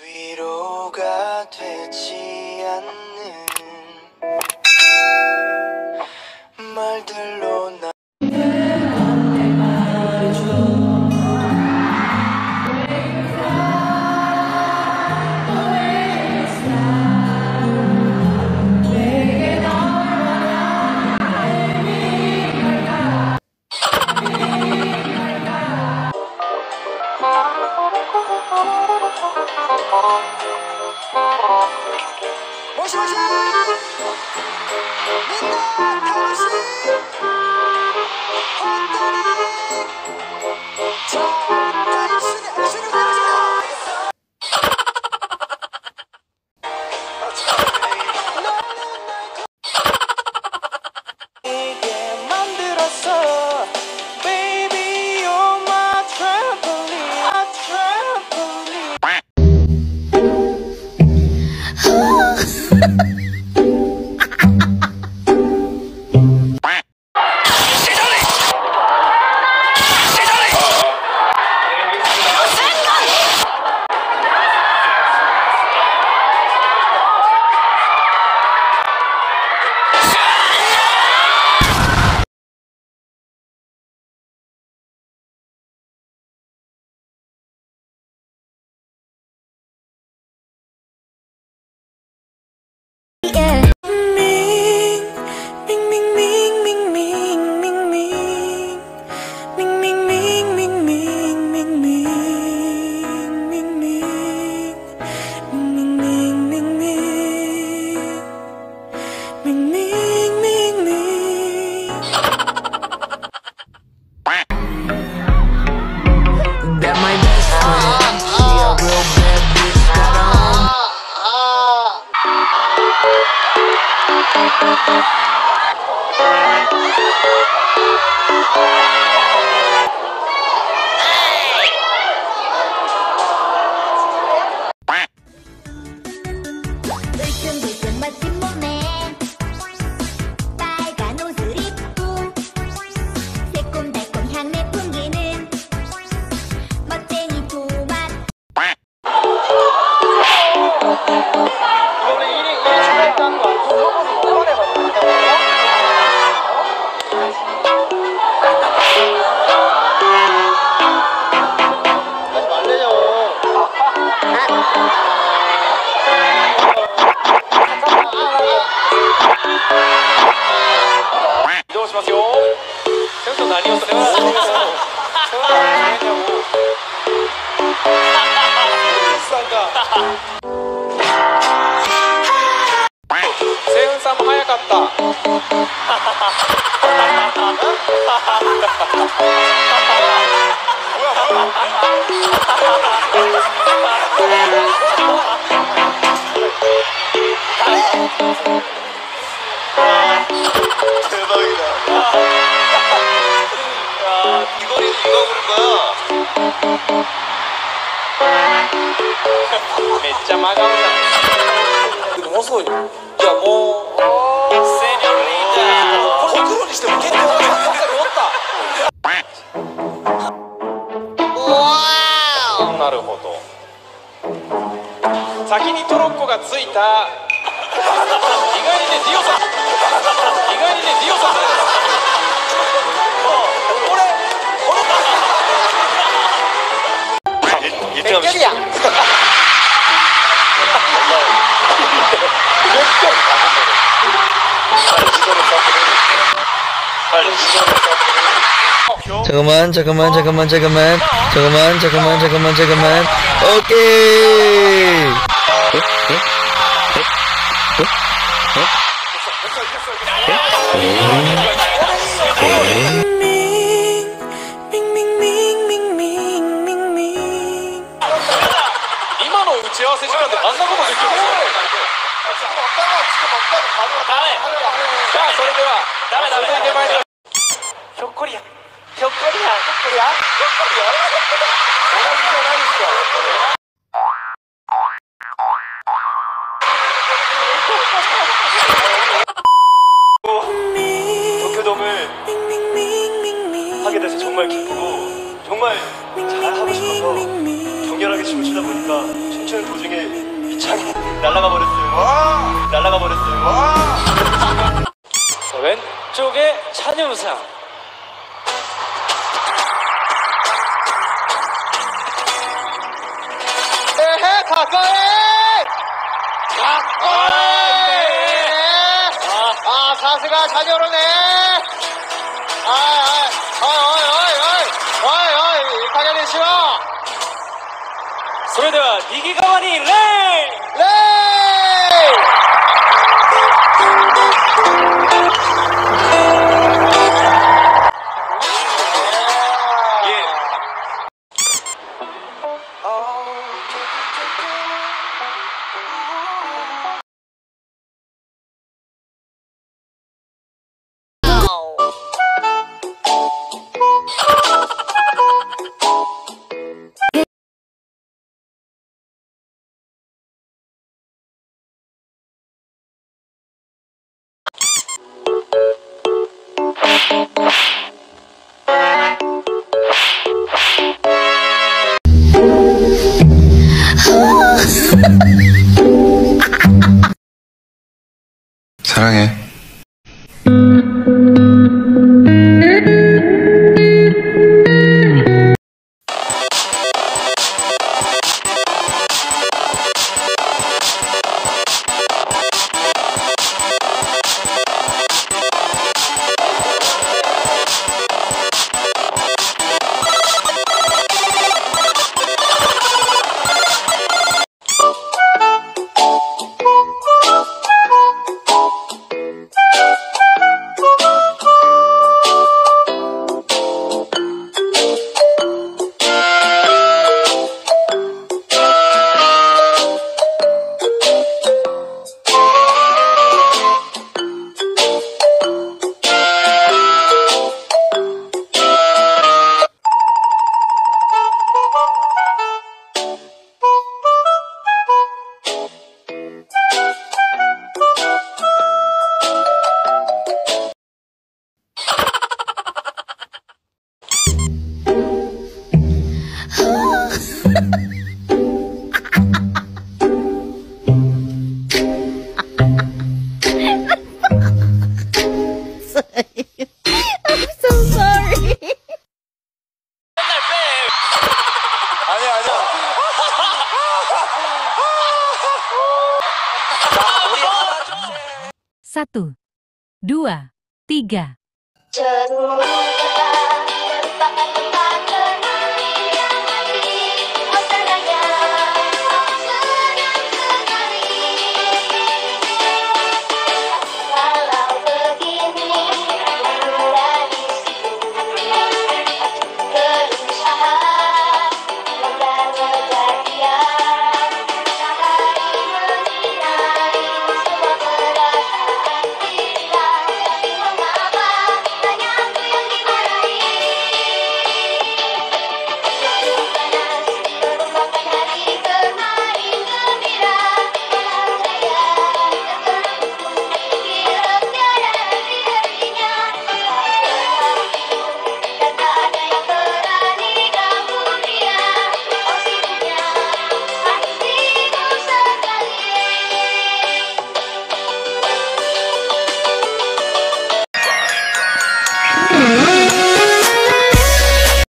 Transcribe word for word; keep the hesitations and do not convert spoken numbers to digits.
위로가 되지 않는 말들로 나 모시 모시 민나 다시 이게 만들었어 baby you're my trampoline my trampoline 울퉁불퉁 멋진 몸에 빨간 옷을 입고 새콤달콤 향내 풍기는 멋쟁이 토마토. 이거는 일이 일이 출발했다는 거 아니고 이번에 봤는데 하지 말래요.移動しますよ。先生何をされますか。セウンさんも早かった。대박이다. 이거리 이거 부른 거야. めっちゃ真顔じゃん。でももうすごい。いやもう。セニョリータ。これ黒にしても結構ばっかりおった。わー。なるほど。先にトロッコがついた。意外にねディオさん。意外にねディオさん。俺俺。言ってました。 잠깐만 잠깐만 잠깐만 잠깐만 잠깐만 잠깐만 잠깐만 잠깐만 오케이. 이만호打ち合わせ時間であんなことできるんですよ。さあそれでは続いてまいります。ひょっこりやひょっこりやひょっこりやひょっこりや同じじゃないですよ。도쿄돔을 하게 돼서 정말 기쁘고 정말 잘하고 싶어서 격렬하게 춤을 추다 보니까 춘천 도중에 이 차가 날아가 버렸어요. 와! 날아가 버렸어요. 와! 자, 왼쪽에 찬용상. 에헤, 가까이! 가까이! 아, 아, 가스가 잘 열어내! 아, 아, 어이, 어이, 어이, 어이, 어이, 가게는 싫어! 소리대와 니기가와니 레이! 레이! 예. 사랑해. I'm so sorry. 아니야, 아니야. Satu, dua, tiga. Cerita, cerita